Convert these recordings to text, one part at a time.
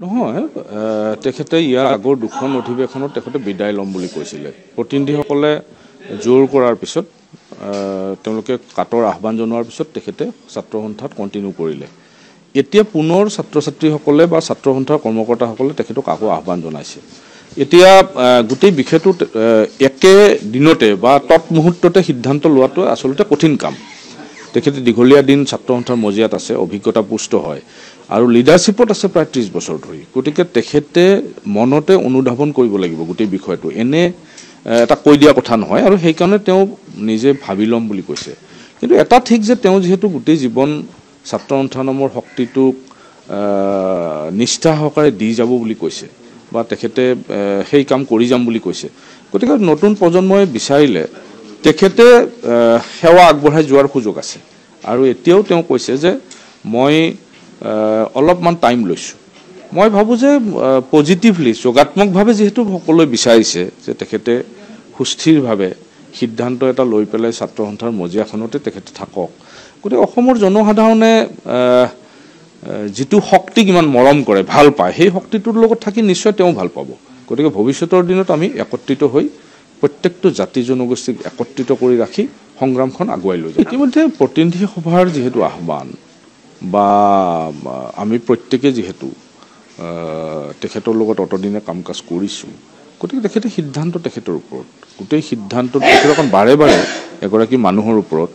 নহয় তেখেতে ইয়াৰ আগৰ দুখন অধিৱেশনত তেখেতে বিদায় ল'ম বুলি কৈছিলে প্ৰতিনিধিসকলে জোৰ কৰাৰ পিছত তেওঁলোকে কাটৰ আহ্বান জনোৱাৰ পিছত তেখেতে ছাত্ৰ সন্থাত কণ্টিনিউ কৰিলে এতিয়া পুনৰ ছাত্ৰ ছাত্ৰীসকলে বা ছাত্ৰ সন্থাৰ কৰ্মকৰ্তাসকলে তেখেতক আকৌ আহ্বান জনাইছে এতিয়া গোটেই বিষয়টো একে দিনতে বা তৎ মুহূৰ্ততে সিদ্ধান্ত লোৱাটো আচলতে কঠিন কাম তেখেতে দীঘলীয়া দিন ছাত্ৰ সন্থাৰ মজিয়াত আছে অভিজ্ঞতা পুষ্ট হয় আৰু লিডাৰশ্বিপত আছে প্ৰায় 30 বছৰ ধৰি গতিকে তেখেতে মনতে অনুধাৱন কৰিব লাগিব গোটেই বিষয়টো এনে এটা কৈ দিয়া কথা নহয় আৰু সেই কাৰণে তেওঁ নিজে ভাবি ল'ম বুলি কৈছে কিন্তু এটা ঠিক যে তেওঁ যেহেতু গোটেই জীৱন ছাত্ৰ সন্থা নামৰ শক্তিটোক নিষ্ঠা সহকাৰে দি যাব বুলি কৈছে বা তেখেতে সেই কাম কৰি যাম বুলি কৈছে গতিকে নতুন প্ৰজন্মই বিচাৰিলে তেখেতে সেৱা আগবঢ়াই যোৱাৰ সুযোগ আছে আৰু এতিয়াও তেওঁ কৈছে যে মই অলপমান টাইম লৈছো মই ভাবো যে পজিটিভলি যোগাত্মকভাৱে যেহেতু সকলোৱে বিচাৰিছে যে তেখেতে সুস্থিৰভাৱে সিদ্ধান্ত এটা লৈ পেলাই ছাত্ৰ সন্থাৰ মজিয়াখনতে তেখেতে থাকক গতিকে অসমৰ জনসাধাৰণে যিটো শক্তিক ইমান মৰম কৰে ভাল পায় সেই শক্তিটোৰ লগত থাকি নিশ্চয় তেওঁ ভাল পাব গতিকে ভৱিষ্যতৰ দিনত আমি একত্ৰিত হৈ প্ৰত্যেকটো জাতি জনগোষ্ঠীক একত্ৰিত কৰি ৰাখি সংগ্ৰামখন আগুৱাই লৈ যাম ইতিমধ্যে প্ৰতিনিধি সভাৰ যেহেতু আহ্বান বা আমি প্ৰত্যেকে যেহেতু তেখেতৰ লগত অতদিনে কাম কাজ কৰিছো গতিকে তেখেতে সিদ্ধান্ত তেখেতৰ ওপৰত গোটেই সিদ্ধান্ত তেখেতক বাৰে বাৰে এগৰাকী মানুহৰ ওপৰত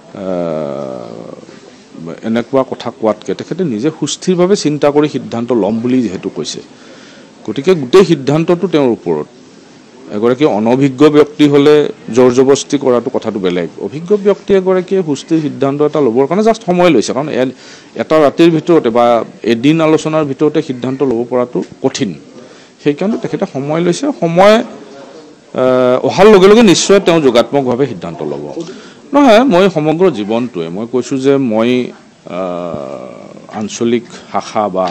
এনেকুৱা কথা কোৱাতকৈ তেখেতে নিজে সুস্থিৰভাৱে চিন্তা কৰি সিদ্ধান্ত ল'ম বুলি যেহেতু কৈছে গতিকে গোটেই সিদ্ধান্তটো তেওঁৰ ওপৰত এগৰাকী অনভিজ্ঞ ব্যক্তি হলে জোৰ জবৰদস্তি কৰাটো কথাটো বেলেগ অভিজ্ঞ ব্যক্তি এগৰাকীয়ে সুস্থিৰ সিদ্ধান্ত এটা ল'বৰ কাৰণে জাষ্ট সময় লৈছে কাৰণ এটা ৰাতিৰ ভিতৰতে বা এদিন আলোচনাৰ ভিতৰতে সিদ্ধান্ত ল'ব পৰাটো কঠিন সেইকাৰণে তেখেতে সময় লৈছে সময় অহাৰ লগে লগে নিশ্চয় তেওঁ যোগাত্মকভাৱে সিদ্ধান্ত ল'ব নহয় মই সমগ্ৰ জীৱনটোৱে মই কৈছো যে মই আঞ্চলিক শাখা বা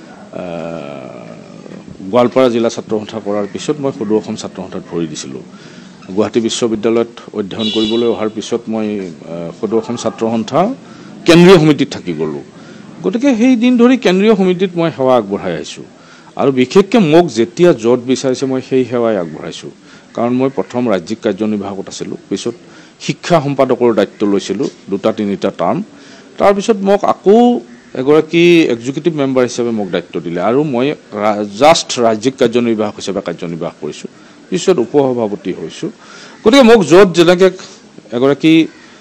গোৱালপাৰা জিলা ছাত্ৰ সন্থা কৰাৰ পিছত মই সদৌ অসম ছাত্ৰ সন্থাত ভৰি দিছিলোঁ গুৱাহাটী বিশ্ববিদ্যালয়ত অধ্যয়ন কৰিবলৈ অহাৰ পিছত মই সদৌ অসম ছাত্ৰ সন্থা কেন্দ্ৰীয় সমিতিত থাকি গ'লোঁ গতিকে সেই দিন ধৰি কেন্দ্ৰীয় সমিতিত মই সেৱা আগবঢ়াই আহিছোঁ আৰু বিশেষকৈ মোক যেতিয়া য'ত বিচাৰিছে মই সেই সেৱাই আগবঢ়াইছোঁ কাৰণ মই প্ৰথম ৰাজ্যিক কাৰ্যনিৰ্বাহকত আছিলোঁ পিছত শিক্ষা সম্পাদকৰ দায়িত্ব লৈছিলোঁ 2-3টা টাৰ্ম তাৰপিছত মোক আকৌ এগৰাকী এক্সিকিউটিভ মেম্বাৰ হিচাপে মোক দায়িত্ব দিলে আৰু মই জাষ্ট ৰাজ্যিক কাৰ্যনিৰ্বাহক হিচাপে কাৰ্যনিৰ্বাহ কৰিছোঁ পিছত উপসভাপতি হৈছোঁ গতিকে মোক য'ত যেনেকৈ এগৰাকী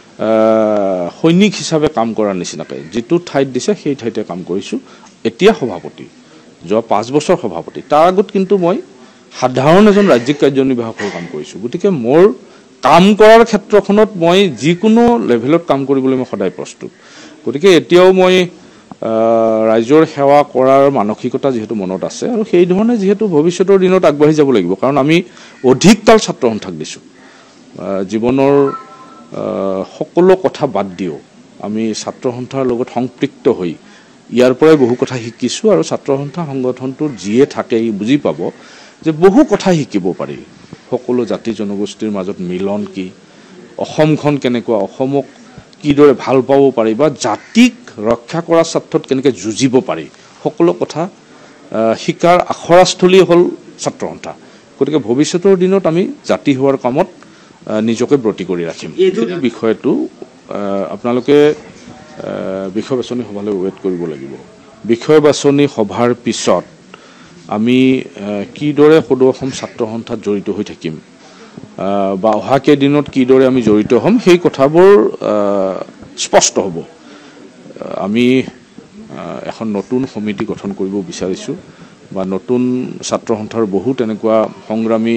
সৈনিক হিচাপে কাম কৰাৰ নিচিনাকৈ যিটো ঠাইত দিছে সেই ঠাইতে কাম কৰিছোঁ এতিয়া সভাপতি যোৱা 5 বছৰ সভাপতি তাৰ আগত কিন্তু মই সাধাৰণ এজন ৰাজ্যিক কাৰ্যনিৰ্বাহক হৈ কাম কৰিছোঁ গতিকে মোৰ কাম কৰাৰ ক্ষেত্ৰখনত মই যিকোনো লেভেলত কাম কৰিবলৈ মই সদায় প্ৰস্তুত গতিকে এতিয়াও মই ৰাইজৰ সেৱা কৰাৰ মানসিকতা যেহেতু মনত আছে আৰু সেই ধৰণে যেহেতু ভৱিষ্যতৰ দিনত আগবাঢ়ি যাব লাগিব কাৰণ আমি অধিক কাল ছাত্ৰ সন্থাক দিছোঁ জীৱনৰ সকলো কথা বাদ দিও আমি ছাত্ৰ সন্থাৰ লগত সংপৃক্ত হৈ ইয়াৰ পৰাই বহু কথা শিকিছোঁ আৰু ছাত্ৰ সন্থা সংগঠনটোৰ যিয়ে থাকে ই বুজি পাব যে বহু কথা শিকিব পাৰি সকলো জাতি জনগোষ্ঠীৰ মাজত মিলন কি অসমখন কেনেকুৱা অসমক কিদৰে ভাল পাব পাৰি বা জাতিক ৰক্ষা কৰাৰ স্বাৰ্থত কেনেকৈ যুঁজিব পাৰি সকলো কথা শিকাৰ আখৰাস্থলী হ'ল ছাত্ৰ সন্থা গতিকে ভৱিষ্যতৰ দিনত আমি জাতি হোৱাৰ কামত নিজকে ব্ৰতী কৰি ৰাখিম এই বিষয়টো আপোনালোকে বিষয় বাছনি সভালৈ ৱেট কৰিব লাগিব বিষয় বাছনি সভাৰ পিছত আমি কিদৰে সদৌ অসম ছাত্ৰ সন্থাত জড়িত হৈ থাকিম বা অহা কেইদিনত কিদৰে আমি জড়িত হ'ম সেই কথাবোৰ স্পষ্ট হ'ব আমি এখন নতুন সমিতি গঠন কৰিব বিচাৰিছোঁ বা নতুন ছাত্ৰ সন্থাৰ বহুত এনেকুৱা সংগ্ৰামী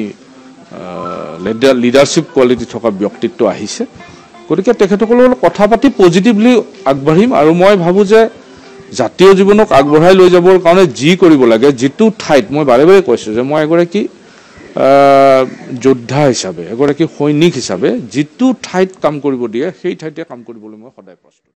লিডাৰশ্বিপ কোৱালিটি থকা ব্যক্তিত্ব আহিছে গতিকে তেখেতসকলৰ লগত কথা পাতি পজিটিভলি আগবাঢ়িম আৰু মই ভাবোঁ যে জাতীয় জীৱনক আগবঢ়াই লৈ যাবৰ কাৰণে যি কৰিব লাগে যিটো ঠাইত মই বাৰে বাৰে কৈছোঁ যে মই এগৰাকী যোদ্ধা হিচাপে এগৰাকী সৈনিক হিচাপে যিটো ঠাইত কাম কৰিব দিয়ে সেই ঠাইতে কাম কৰিবলৈ মই সদায় প্ৰস্তুত